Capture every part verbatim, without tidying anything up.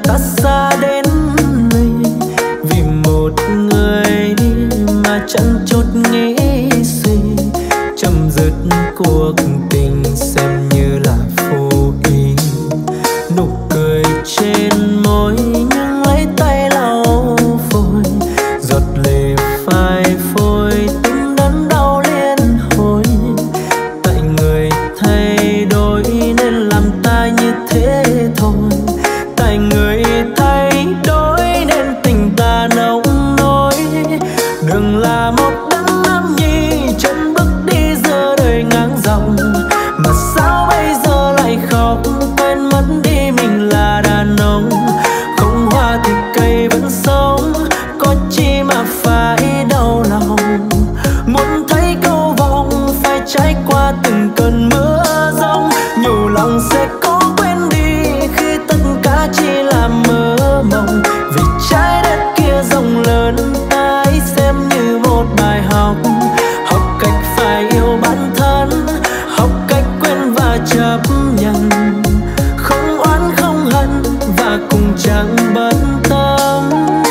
ta xa đến mình, vì một người đi mà chẳng chốt nghĩ suy, chấm dứt cuộc tình xem như là vô ý. Nụ cười trên môi nhưng lấy tay lau vội, giọt lệ phai phôi tim đớn đau liên hồi. Tại người thay đổi nên làm ta như thế thôi, tại người thay đổi nên tình ta nông nỗi. Đừng là một đấng nam nhi chân bước đi giữa đời ngang dòng, mà sao bây giờ lại khóc quên mất đi mình là đàn ông. Không hoa thì cây vẫn sống, có chi mà phải đau lòng. Muốn thấy câu vòng phải trải qua từng cơn mưa giông, nhủ lòng sẽ có quên đi khi tất cả chỉ là mơ mộng. Vì trái đất kia rộng lớn ta hãy xem như một bài học, học cách phải yêu bản thân, học cách quên và chấp nhận, không oán không hận và cùng chẳng bận tâm.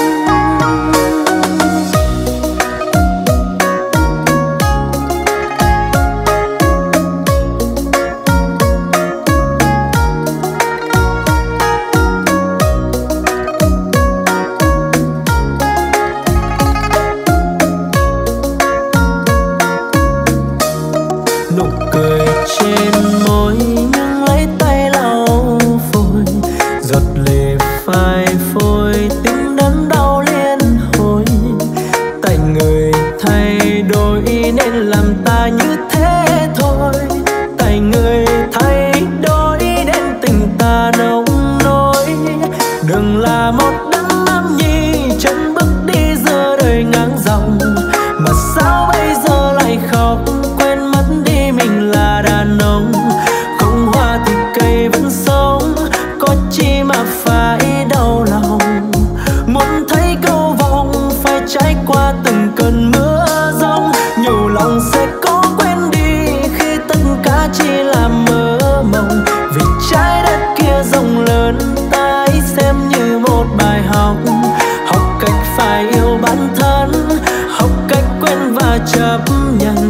Nụ cười trên môi nhưng lấy tay lau vội, giọt lệ phai phôi tim đớn đau liên hồi. Tại người thay đổi nên làm ta như thế thôi, tại người thay đổi nên tình ta nông nỗi. Đừng là một đấng nam nhi chân bước đi giữa đời ngang dòng, mà sao bây giờ lại khóc quên mất đi mình là đàn ông. Không hoa thì cây vẫn sống, có chi mà phải đau lòng. Muốn thấy câu vòng phải trải qua từng cơn mưa giông, nhủ lòng sẽ có quên đi khi tất cả chỉ là mơ mộng. Vì trái đất kia rộng lớn ta hãy xem như một bài học, học cách phải yêu bản thân, học cách quên và chấp nhận,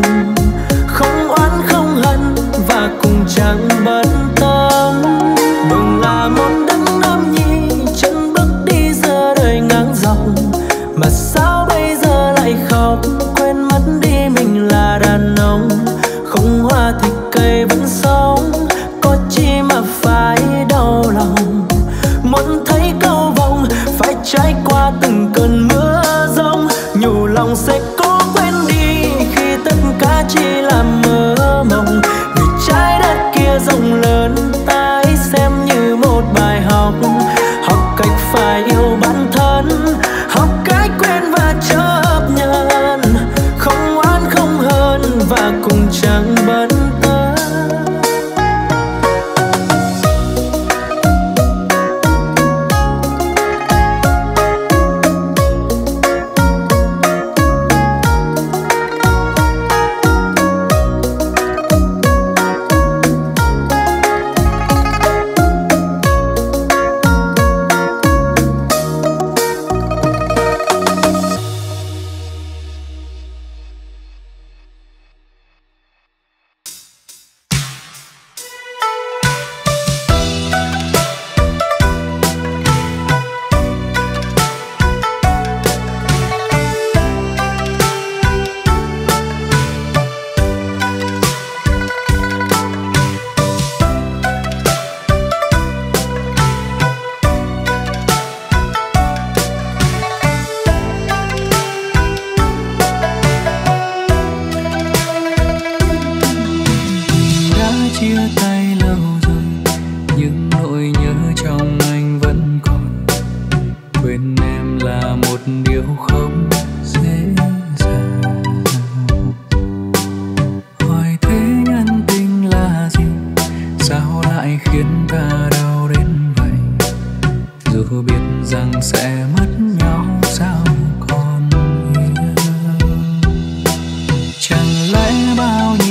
không oán không hận và cùng chẳng bận tâm. Đừng là một đấng nam nhi chân bước đi giữa đời ngang dòng, mà sao bây giờ lại khóc quên mất đi mình là đàn ông. Không hoa thì cây vẫn sống, có chi mà phải đau lòng. Muốn thấy câu vòng phải trải qua từng cơn mưa giông, nhủ lòng sẽ có quên đi khi tất cả chỉ là mơ mộng. Vì trái đất kia rộng lớn ta hãy xem như một bài học, học cách phải yêu bản thân, học cách quên và chấp nhận, không oán không hận và cùng chẳng bận tâm.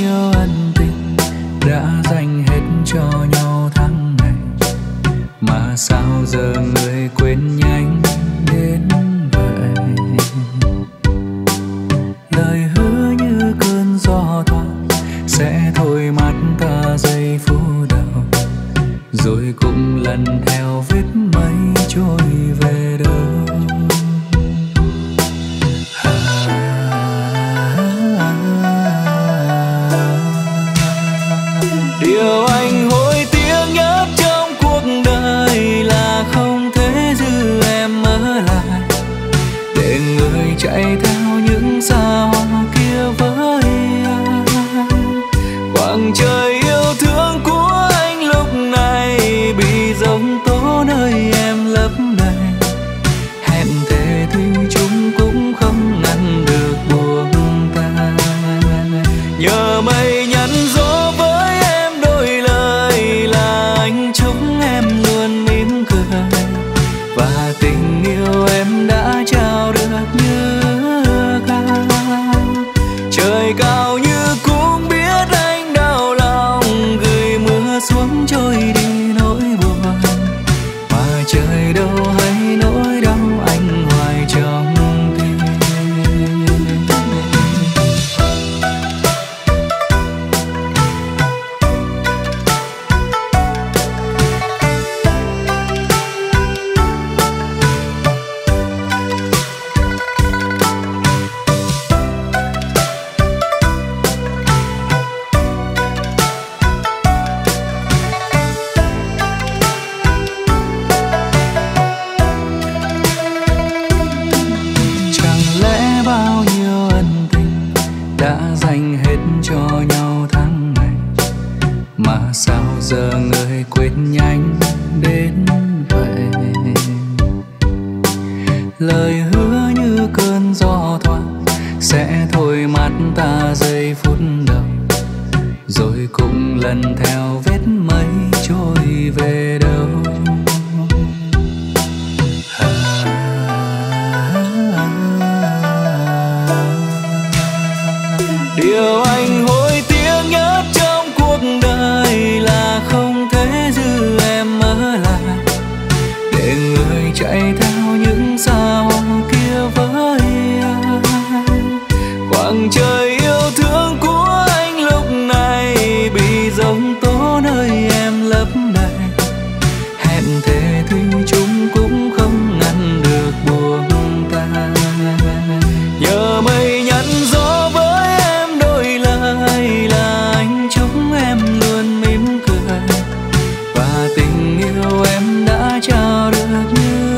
đã dành hết cho nhau tháng ngày mà mà sao giờ người quên nhanh đến vậy. Lời hứa như cơn gió thoảng sẽ thôi mắt ta giây phút đầu, rồi cũng lần theo vết mây trôi về đâu. Điều anh hối tiếc nhất trong cuộc đời là không thể giữ em ở lại, để người chạy theo những xa hoa kia với anh. Khoảng trời yêu thương của anh lúc này bị giông tố nơi em lấp đầy, hẹn thề thủy chung cũng không ngăn được buông tay. Nhờ mây nhắn gió với em đôi lời là anh chúc em luôn mỉm cười, và tình yêu em đã trao được như cao. Trời cao như cũng biết anh đau lòng, gửi mưa xuống trôi đi nỗi buồn, mà trời đâu hay nỗi đau anh hoài trong tim. Chẳng lẽ bao nhiêu ân tình đã dành hết cho nhau tháng ngày, mà sao giờ người quên nhanh đến vậy. Lời hứa như cơn gió thoảng sẽ thôi mắt ta giây phút đầu, rồi cũng lần theo vết mây trôi về đâu. Điều anh hối tiếc nhất trong cuộc đời là không thể giữ em ở lại, để người chạy theo những xa hoa kia với anh. Khoảng trời yêu thương của anh lúc này bị giông tố nơi em lấp đầy, hẹn thề thủy chung cũng không ngăn được buông tay. Nhờ mây nhắn gió với em đôi lời là anh chúc em luôn mỉm cười, và tình yêu em đã trao được như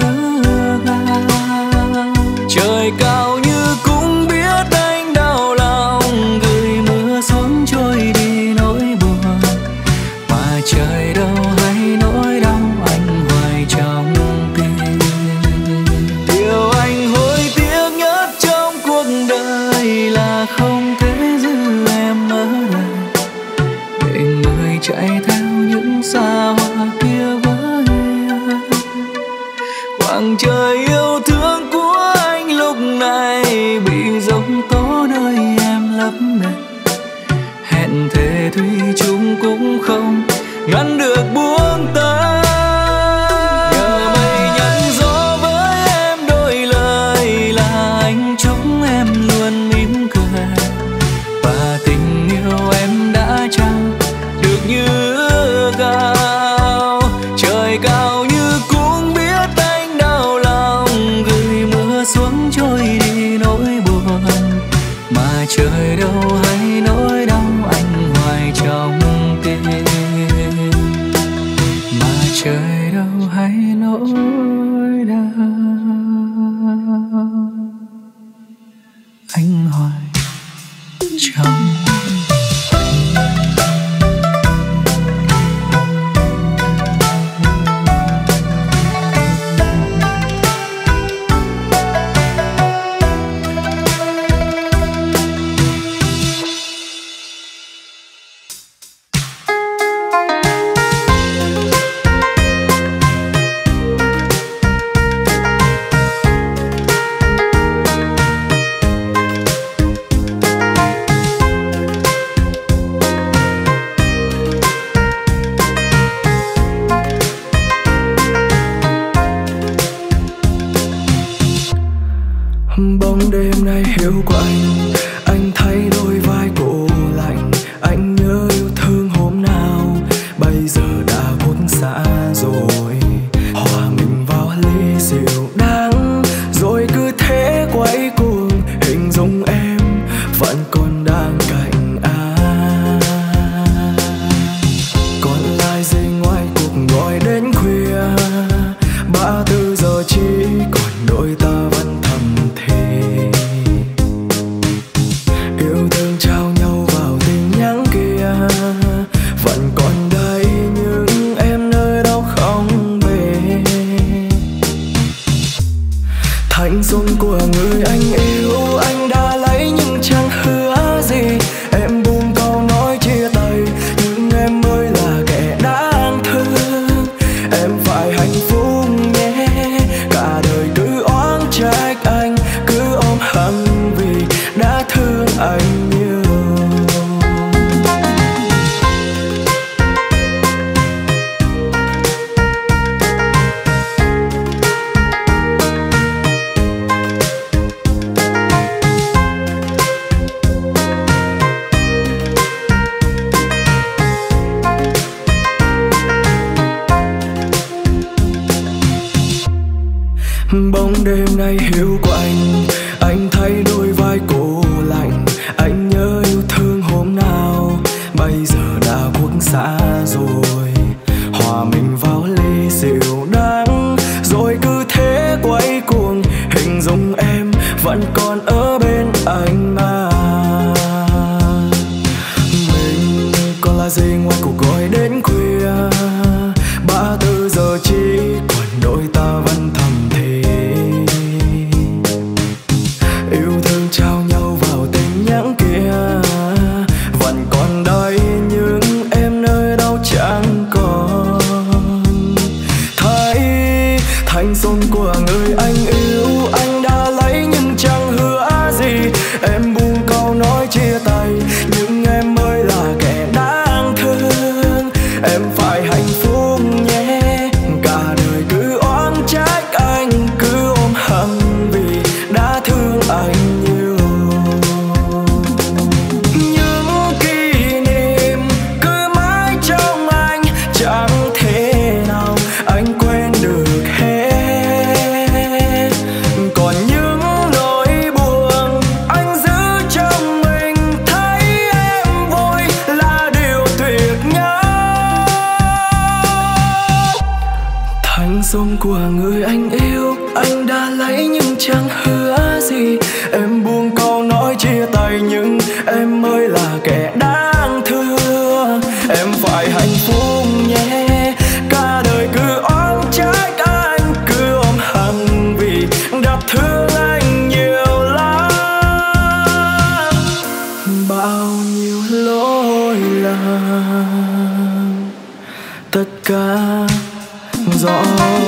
cao. Trời cao như cũng biết anh đau lòng, gửi mưa xuống trôi đi nỗi buồn, mà trời đâu hay nỗi đau anh hoài trong tim. Điều anh hối tiếc nhất trong cuộc đời là không thể giữ em ở lại, để người chạy theo những xa hoa kia với anh. Khoảng trời yêu thương của anh lúc này bị giông tố nơi em lấp đầy, hẹn thề thủy chung cũng không ngăn được buông tay. Nhờ mây nhắn gió với em đôi lời là anh chúc em luôn mỉm cười, và tình yêu em đã trao được như cao. Trời cao như cũng biết anh đau lòng, gửi mưa xuống trôi đi nỗi buồn, mà trời đâu hay nỗi đau anh hoài trong tim. Mà trời đâu hay nỗi đau anh hoài trong. của anh. Anh thay đôi vai cổ lạnh, anh nhớ yêu thương hôm nào bây giờ đã khuất xa rồi. Hòa mình vào ly rượu đắng rồi cứ thế quay cuồng, hình dung em vẫn còn đang cạnh anh. Còn lại gì ngoài cuộc gọi đến khuya, ba tư giờ chỉ còn đôi ta vẫn thầm thì yêu thương trao nhau vào tin nhắn kia. Vẫn còn đây nhưng em nơi đâu không về. Thanh xuân của người anh yêu anh đã lấy nhưng chẳng hứa gì. Em buông câu nói chia tay nhưng em mới là kẻ đáng thương. Em phải hạnh phúc nhé, cả đời cứ oán trách anh, cứ ôm hận vì đã thương anh nhiều. Bóng đêm nay hiu quạnh, anh thay đôi vai cổ lạnh, anh nhớ yêu thương hôm nào bây giờ đã khuất xa rồi. Hòa mình vào ly rượu đắng rồi cứ thế quay cuồng, hình dung em vẫn còn ở bên anh mà. Mình còn là gì ngoài cuộc gọi đến khuya, ba tư giờ chỉ còn đôi ta vẫn thầm thì yêu thương trao nhau vào tin nhắn kia. Vẫn còn đây nhưng em nơi đâu chẳng còn thấy. Thanh xuân của người anh yêu anh đã lấy nhưng chẳng hứa gì. Em buông câu nói chia tay nhưng em mới là kẻ đáng thương. Em phải hạnh phúc nhé, cả đời cứ oán trách anh, cứ ôm hận vì đã thương anh nhiều. Những kỷ niệm cứ mãi trong anh, chẳng thể nào anh quên được hết. Còn những nỗi buồn anh giữ trong mình, thấy em vui là điều tuyệt nhất. Thanh xuân của người anh yêu anh đã lấy nhưng chẳng hứa gì. Em buông câu nói chia tay nhưng em mới là kẻ đáng thương. Em phải hạnh phúc nhé, cả đời cứ oán trách anh, cứ ôm hận vì đã thương anh nhiều lắm. Bao nhiêu lỗi lầm tất cả rõ.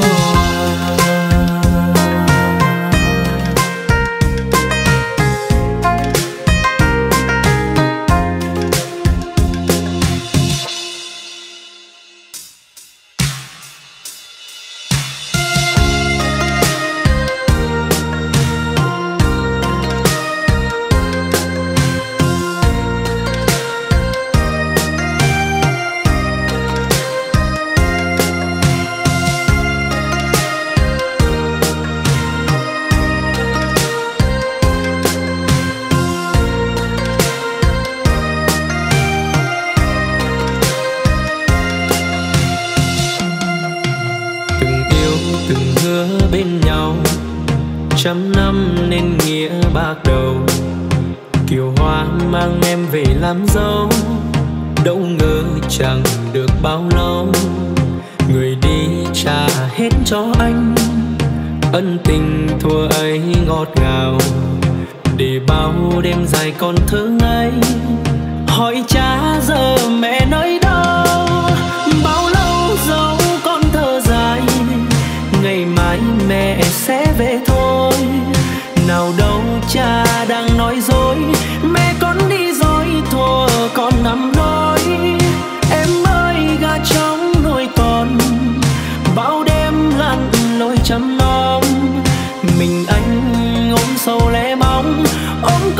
Trăm năm nên nghĩa bạc đầu, kiều hoa mang em về làm dâu. Đâu ngờ chẳng được bao lâu, người đi trả hết cho anh. Ân tình thua ấy ngọt ngào, để bao đêm dài còn thơ ngây. Hỏi cha giờ mẹ nơi đâu, bao lâu dấu con thơ dài. Ngày mai mẹ sẽ về thôi, nào đâu cha đang nói dối. Mẹ con đi rồi thua con nằm đôi. Em ơi gà trong nồi còn, bao đêm lặn lội chăm nom. Mình anh ôm sầu lẻ bóng, ôm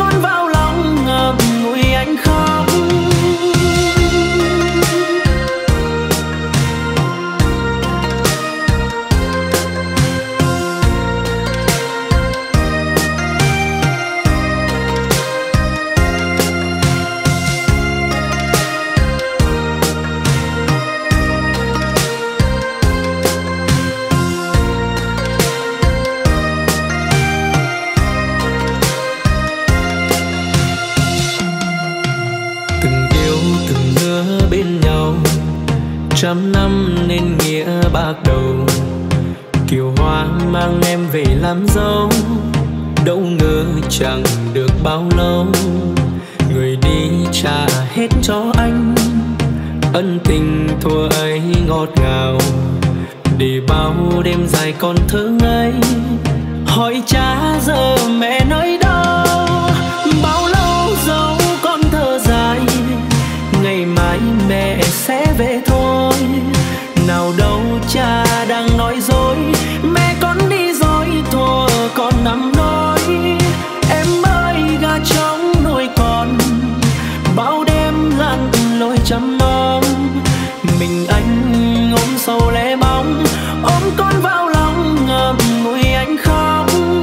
bạc đầu, kiều hoa mang em về làm dâu. Đâu ngờ chẳng được bao lâu, người đi trả hết cho anh ân tình thua ấy ngọt ngào. Để bao đêm dài còn thơ ngây, hỏi cha giờ mẹ nơi đâu. Bao lâu dấu con thơ dài, ngày mai mẹ sẽ về thôi. Nào đâu cha đang nói dối, mẹ con đi rồi thua con nằm nói. Em ơi gà trống nuôi con, bao đêm lặn lội chăm nom. Mình anh ôm sầu lẻ bóng, ôm con vào lòng ngậm ngùi anh khóc.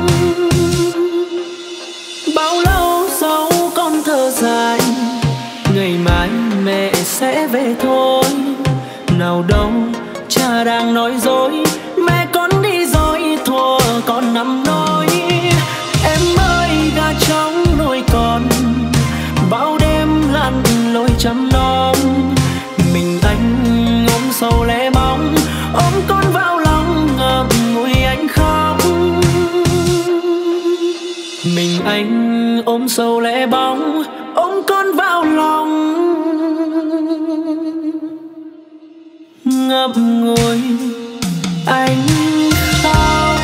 Bao lâu dấu con thơ dài, ngày mai mẹ sẽ về thôi. Nào đâu cha đang nói dối, mẹ con đi rồi thua con nằm nói. Em ơi gà trống nuôi con, bao đêm lặn lội chăm nom. Mình anh ôm sầu lẻ bóng, ôm con vào lòng ngậm ngùi anh khóc. Mình anh ôm sầu lẻ bóng, ôm con vào lòng ngậm ngùi anh khóc.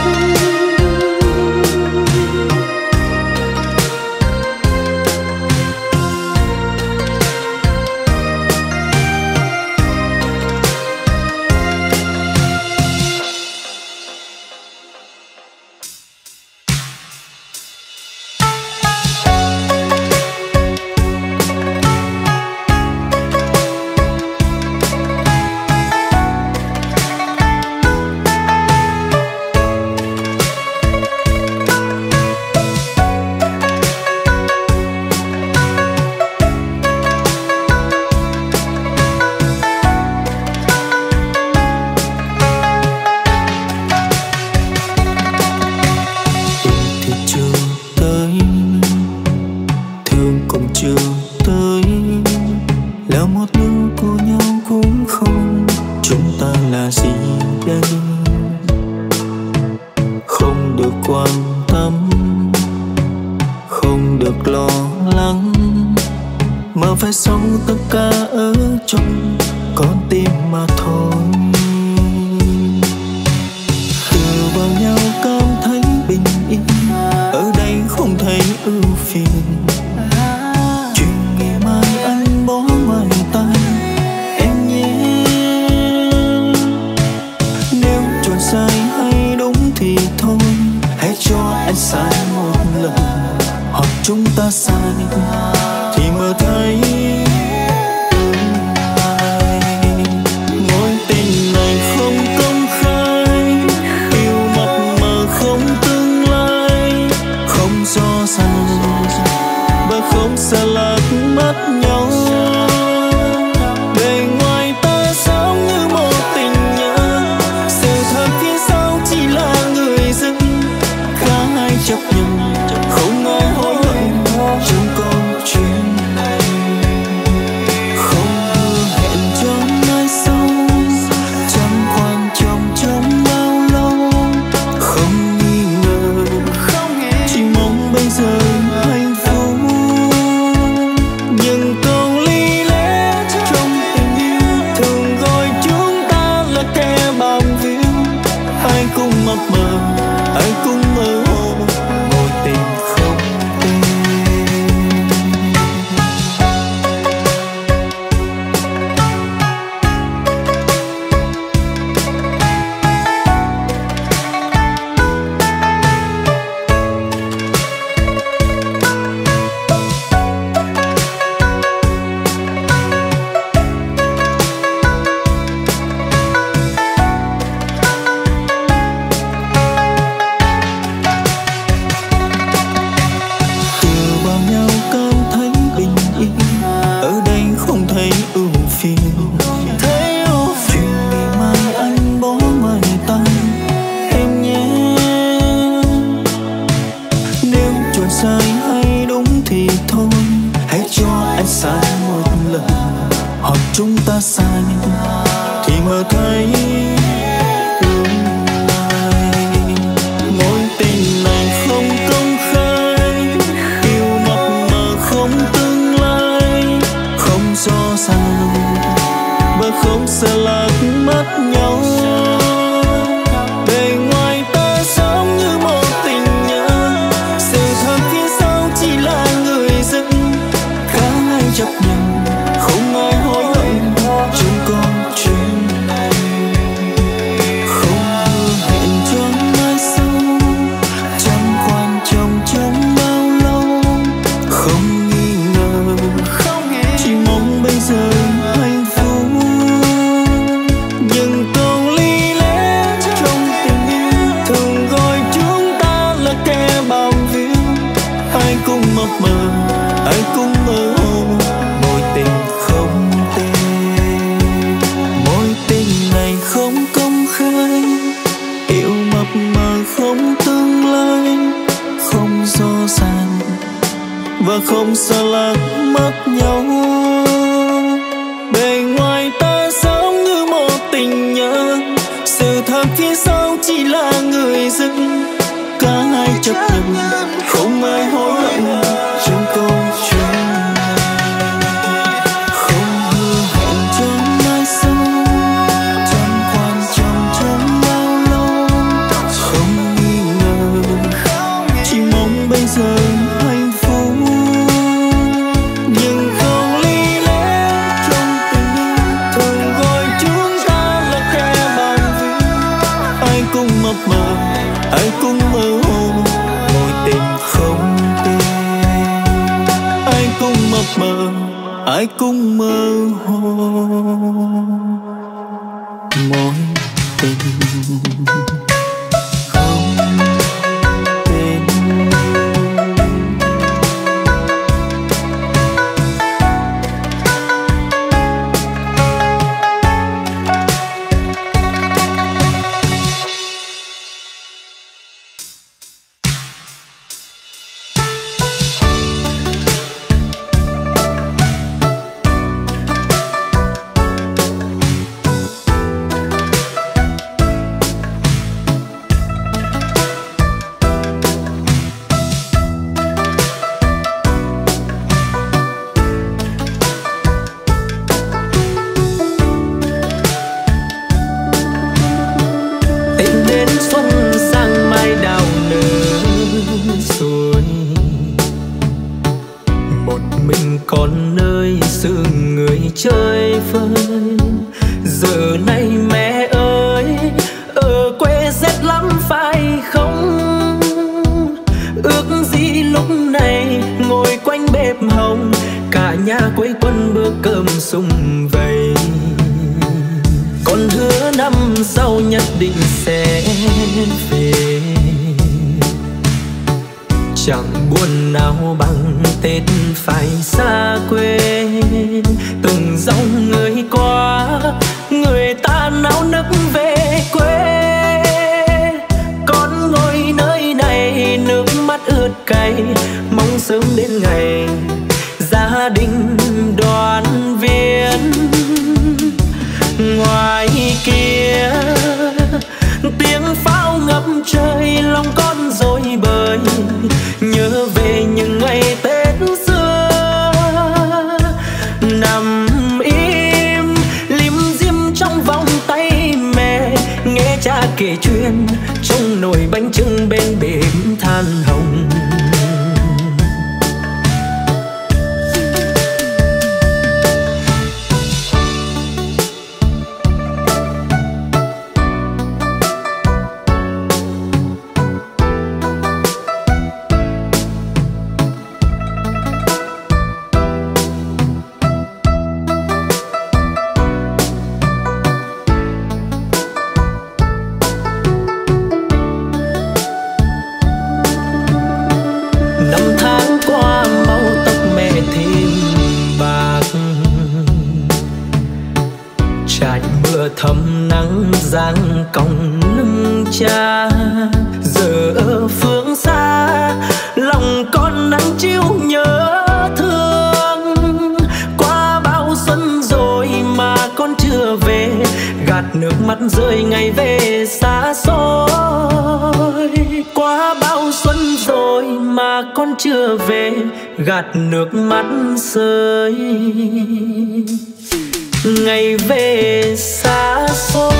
và không xa lắc mất nhau. Bề ngoài ta giống như một tình nhân, sự thật phía sau chỉ là người dân. Cả hai chấp nhận, không ai hối hận trong câu chuyện này. Không hứa hẹn trong mai sau, chẳng quan trọng trong bao lâu. Không nghi ngờ, chỉ mong bây giờ hạnh phúc. Nhưng không lý lẽ trong tình yêu thường gọi chúng ta là kẻ bằng vi. Ai cũng mập mờ, ai cũng mơ hồ, mối tình không tên. Ai cũng mập mờ, ai cũng mơ hồ, mối tình không tên. Còn nơi xứ người chơi vơi. Giờ này mẹ ơi, ở quê rét lắm phải không? Ước gì lúc này ngồi quanh bếp hồng, cả nhà quây quần bữa cơm sum vầy. Con hứa năm sau nhất định sẽ về, chẳng buồn nào bằng Tết phải xa quê. Từng dòng người qua, người ta náo nức về quê. Con ngồi nơi này nước mắt ướt cay, mong sớm đến ngày gia đình đoàn viên. Ngoài kia tiếng pháo ngập trời, lòng con dối bời, nhớ về những ngày Tết xưa. Nằm im lim dim trong vòng tay mẹ, nghe cha kể chuyện trong nồi bánh chưng bên bếp than hồng. Thầm nắng giăng còng lưng cha. Giờ ở phương xa, lòng con nắng chiếu nhớ thương. Qua bao xuân rồi mà con chưa về, gạt nước mắt rơi ngày về xa xôi. Qua bao xuân rồi mà con chưa về, gạt nước mắt rơi ngày về xa xôi.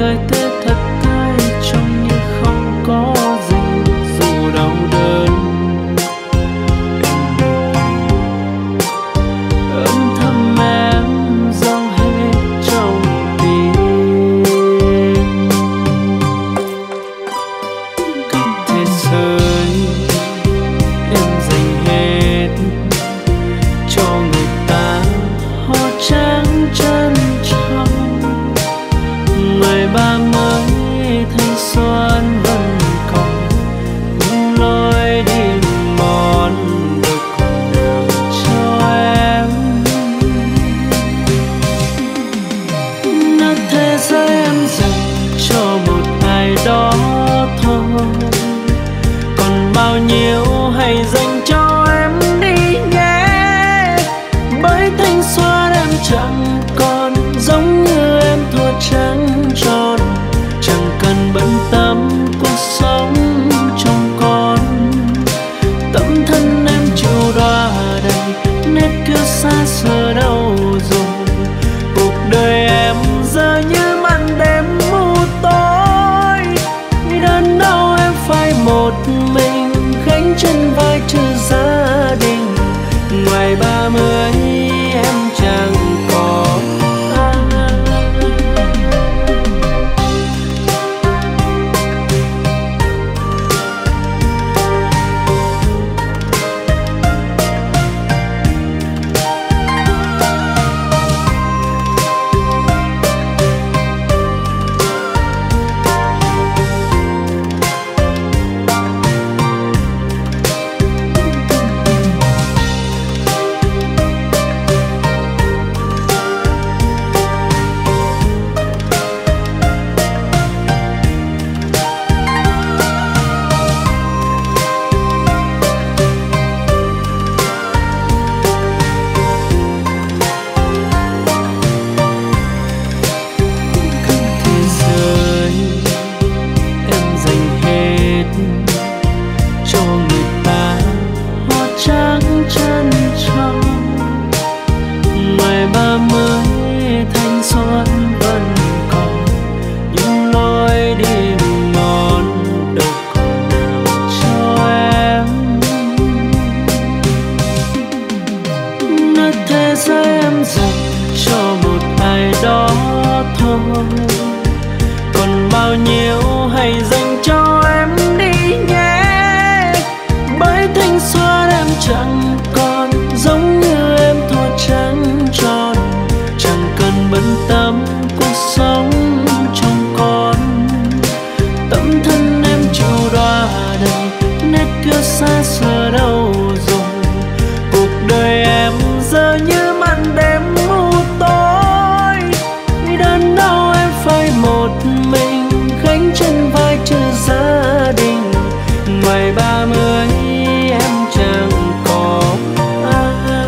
cái tết thật tươi trông như không có gì dù đau đớn. Âm thầm em dâng hết trong tim. Cả thế giới em dành hết cho người ta, hoa trắng trân trọng. Ngày ba mới thanh xuân vẫn còn, những lối đi mòn được còn đường cho em. Nát thế giới em dành cho một ai đó thôi, còn bao nhiêu hãy dành cho em đi nhé. Bởi thanh xuân em chẳng còn giống như em thua trắng tròn, chẳng cần bận tâm cuộc sống trong con. Tấm thân em chịu đọa đầy, nét cứ xa xưa đâu rồi. Cuộc đời em giờ như màn đêm mù tối, đơn đau em phải một mình gánh trên vai trừ gia đình. Ngoài ba mươi em chẳng có ai. Còn bao nhiêu hãy dành cho em đi nhé. Bởi thanh xuân em chẳng còn giống như em thua trắng tròn, chẳng cần bận tâm cuộc sống trong con. Tấm thân em chịu đọa đầy, nét cứ xa xưa đâu rồi. Cuộc đời em giờ như màn đêm mù tối, đơn đau em phải một mình gánh trên vai trừ gia đình. Ngoài ba mươi em chẳng có ai.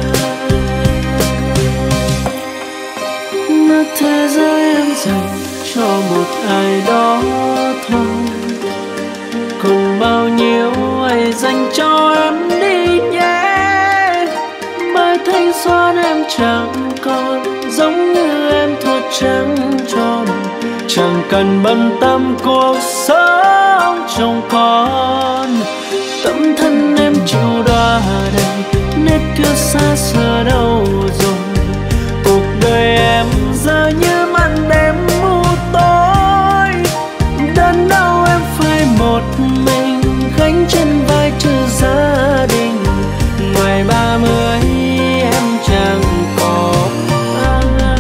Mà thế giới em dành cho một ai đó thôi, còn bao nhiêu ai dành cho em đi nhé. Bởi thanh xuân em chẳng còn giống như em thua trắng tròn, chẳng cần bận tâm cuộc sống trong con. Tấm thân em chịu đọa đầy, nét cứ xa xưa đâu rồi. Cuộc đời em giờ như màn đêm mù tối, đơn đau em phải một mình gánh trên vai trừ gia đình. Ngoài ba mươi em chẳng có ai.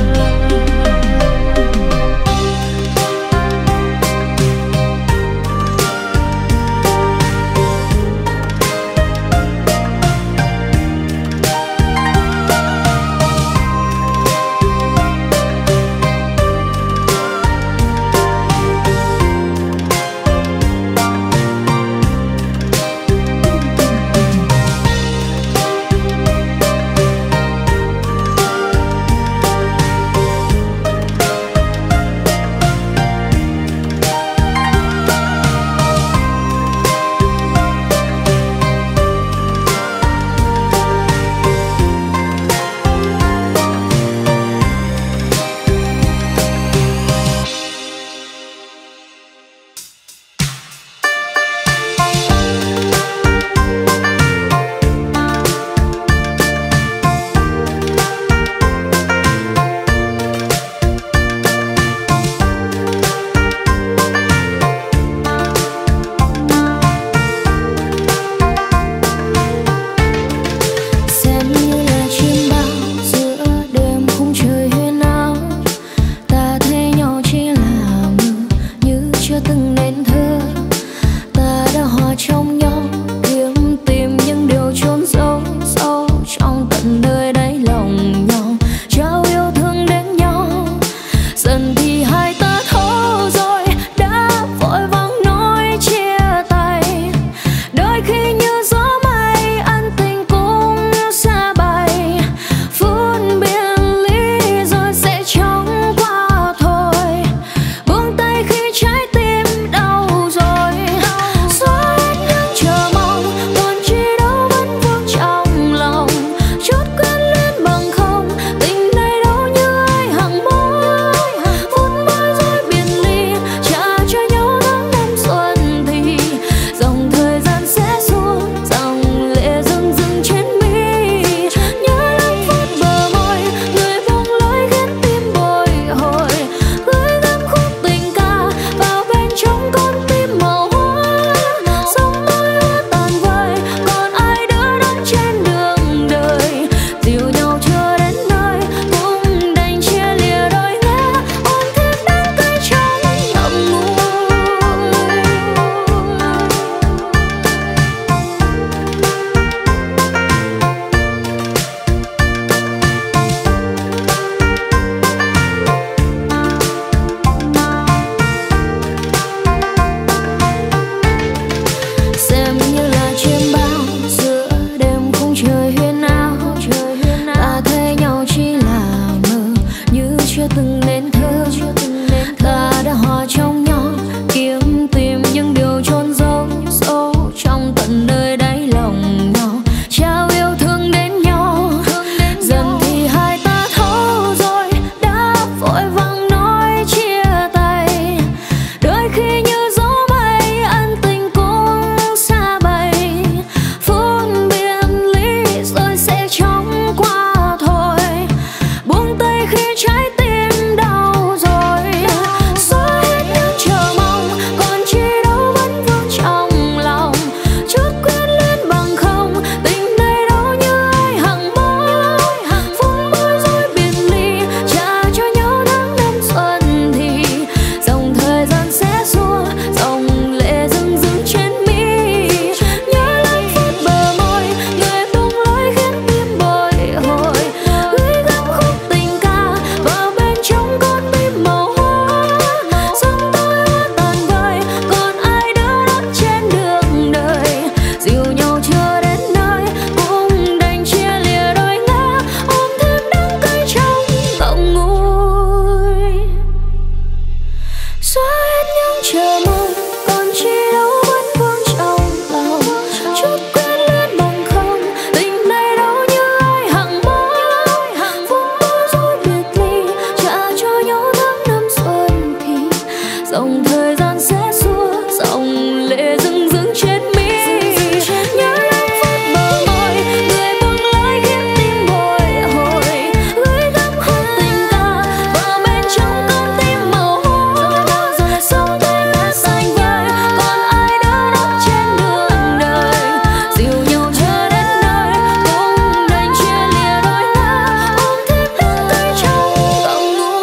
chờ mong còn chi đâu vẫn vương trong lòng, chút quyến luyến bằng không, tình này đâu như ai hằng mong. Vung bó rồi biệt ly, trả cho nhau tháng năm xuân thì dòng thời gian sẽ xua dòng lệ rưng rưng trên mi. Nhớ năm phút bờ môi, người buông lối khiến tim bồi hồi, gửi gắm hết tình ta vào bên trong con tim màu hôi. Sống thế là xanh vời, còn ai đỡ đón trên đường đời, dìu nhau chờ đến nơi, cũng đành chia lìa đôi ta, ôm thêm đến tay trong tận nuôi.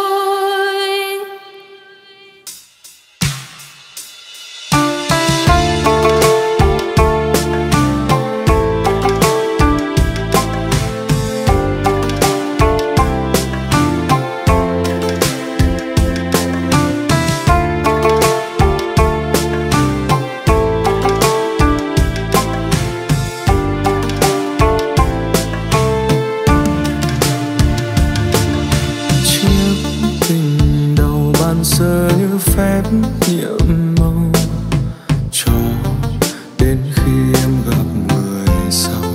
Chiếc tình đầu ban sơ như phép nhiệm màu, cho đến khi em gặp người sau.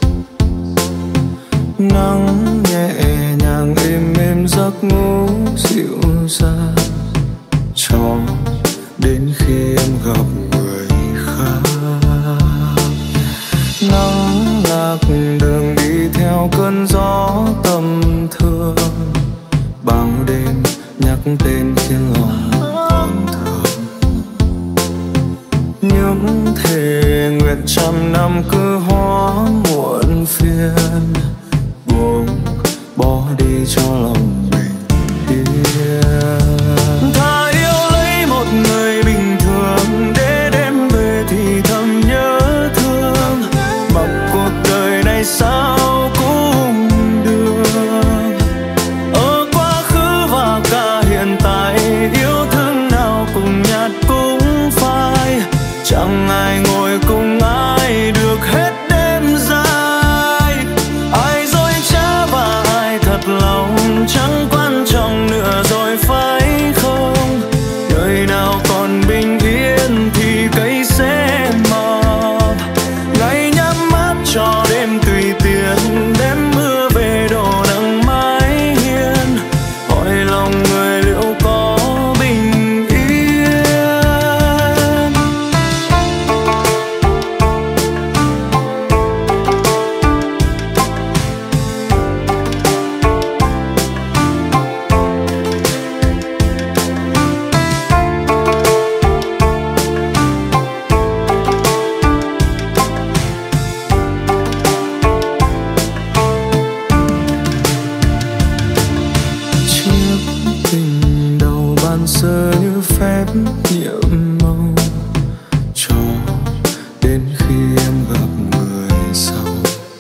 Nắng nhẹ nhàng êm êm giấc ngủ dịu dàng, cho đến khi em gặp người khác. Nắng lạc đường đi theo cơn gió tầm thường, bao đêm nhắc tên khiến lòng tổn thương. Những thề nguyện trăm năm cứ hóa muộn phiền, buông bỏ đi cho lòng bình yên. Thà yêu lấy một người bình thường, để đêm về thì thầm nhớ thương, mặc cuộc đời này sao cũng được. Ở quá khứ và cả hiện tại, yêu thương nào cùng nhạt cũng phai, chẳng ai ngồi cùng ai được hết đêm dài. Ai dối trá và ai thật lòng chẳng quan trọng nữa rồi phải không? Đời nào còn bình yên thì cây sẽ mọc, ngày nhắm mắt cho đêm tùy tiện, đêm mưa về đổ nắng mái hiên, hỏi lòng người liệu có bình yên. Chiếc tình đầu ban sơ như phép nhiệm màu, cho đến khi em gặp người sau.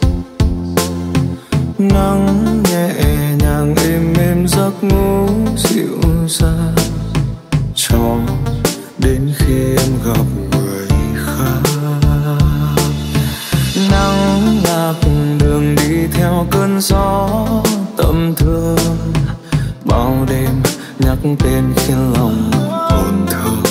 Nắng nhẹ nhàng êm êm giấc ngủ dịu dàng, cho đến khi em gặp người khác. Nắng lạc đường đi theo cơn gió tầm thường, bao đêm nhắc tên khiến lòng tổn thương.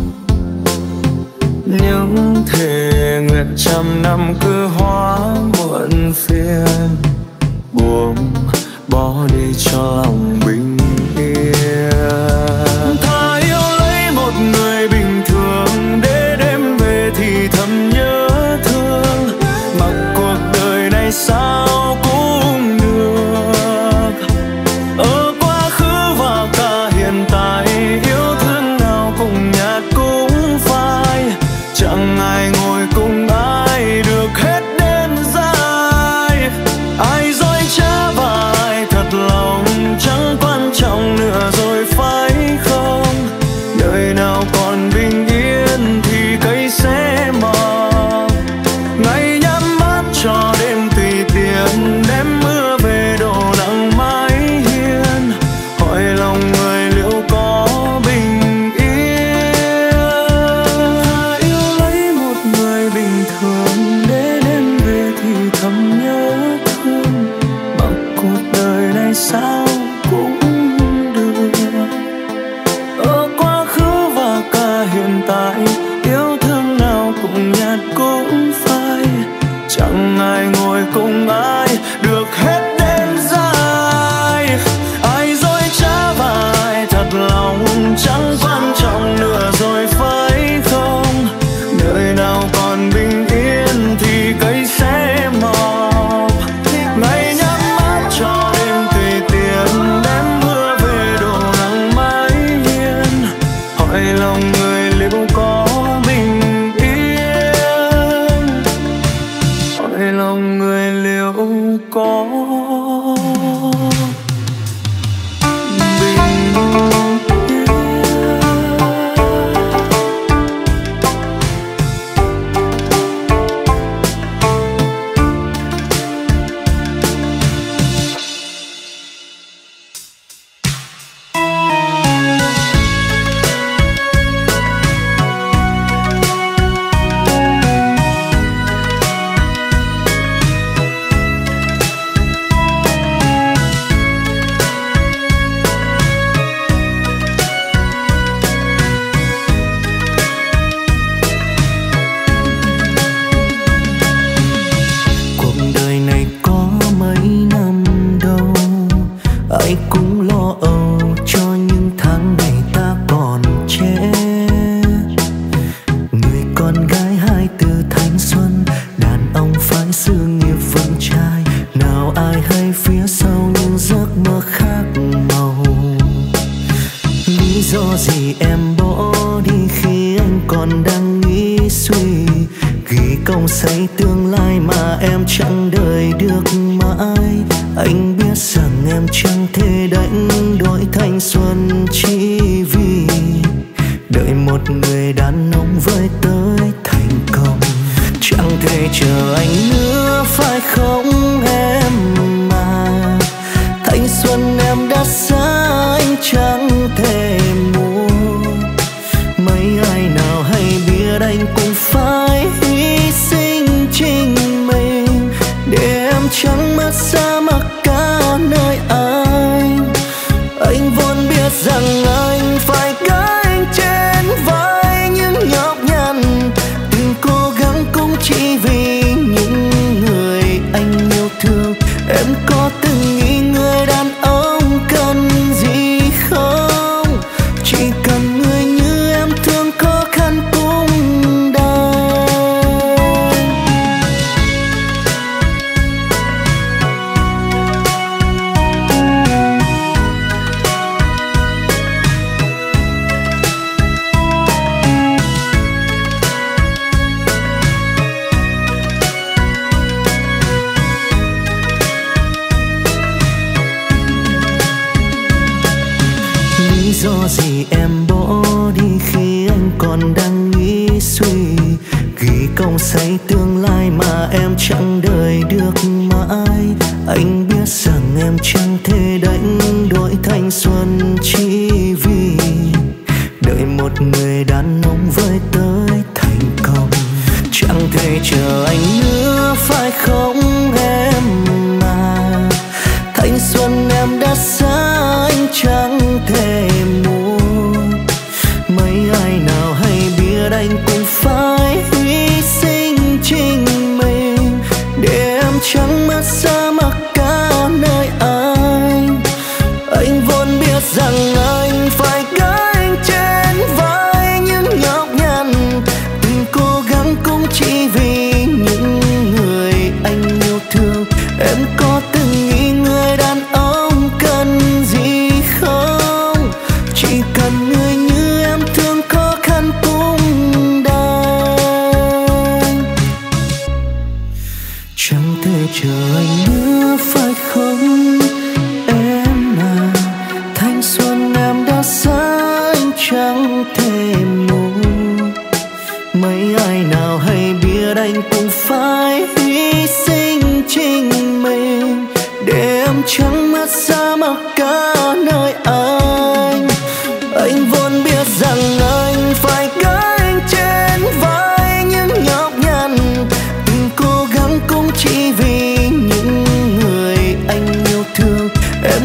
Những thề nguyện trăm năm cứ hóa muộn phiền, buông bỏ đi cho lòng bình yên. Thà yêu lấy một người bình thường, để đêm về thì thầm nhớ thương, mặc cuộc đời này sao cũng được. Ở quá khứ và cả hiện tại, yêu thương nào cùng nhạt cũng phai, chẳng ai ngồi cùng ai được hết đêm dài. Ai dối trá và ai thật lòng chẳng ta hiện tại, yêu thương nào cũng nhạt cũng phai, chẳng ai ngồi cùng ai được hết đêm dài. Ai dối trá và ai thật lòng chẳng quan trọng nữa rồi phải không? Đời nào còn bình yên thì cây sẽ mọc, ngày nhắm mắt cho đêm tùy tiện đem mưa về đổ nắng mái hiên. Hỏi lòng người liệu có bình yên, hỏi lòng người liệu có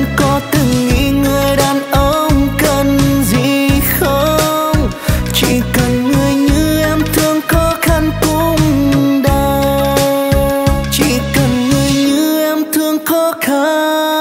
chỉ khăn.